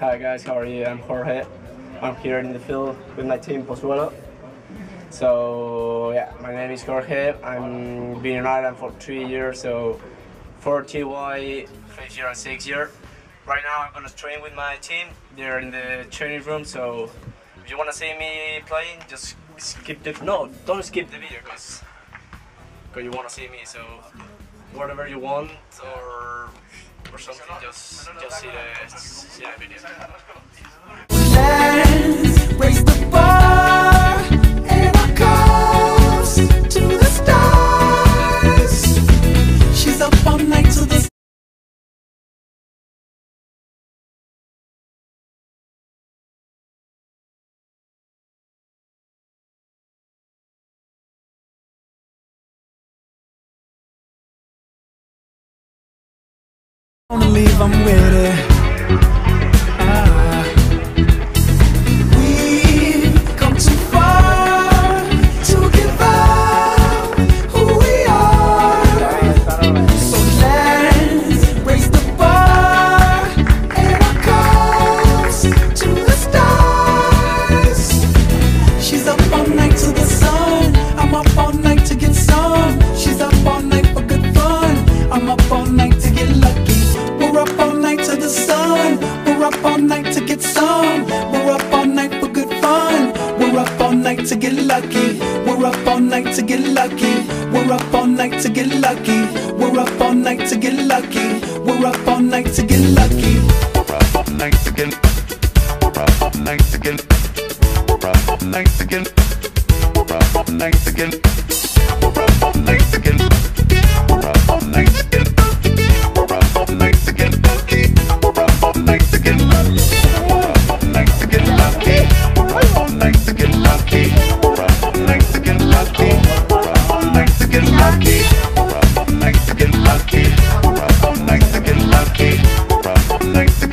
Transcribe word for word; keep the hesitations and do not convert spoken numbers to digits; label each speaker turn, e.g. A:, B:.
A: Hi guys, how are you? I'm Jorge. I'm here in the field with my team Pozuelo. So yeah, my name is Jorge. I'm been in Ireland for three years, so four T Y, fifth year and sixth year. Right now I'm gonna train with my team. They're in the training room, so if you wanna see me playing, just skip the no, don't skip the video, cause, cause you wanna see me. So whatever you want or or something, just just see the see the video.
B: Let's raise the bar and our cups to the stars. She's up all night to the wanna leave, I'm with it. Ah. We've come too far to give up who we are. So let's raise the bar and our cups to the stars. She's up all night to the sun. I'm up all night to get some. She's up all night for good fun. I'm up all night to get lucky. We're up all night to the sun. We're up all night to get some. We're up all night for good fun. We're up all night to get lucky. We're up all night to get lucky. We're up all night to get lucky. We're up all night to get lucky. We're up all night to get lucky.
C: We're up all night to get. We're up all night to get. We're up all night to get. We're up all night to get. We're up all night to get. We're up all night to get. We're up all night to get lucky. We're up all night to get lucky. We're up all night to get lucky. We're up all night to get lucky. We're up all night to get lucky. We're up all night to get lucky. We're up all night to get lucky. We're up all night to get lucky. We're up all night to get lucky.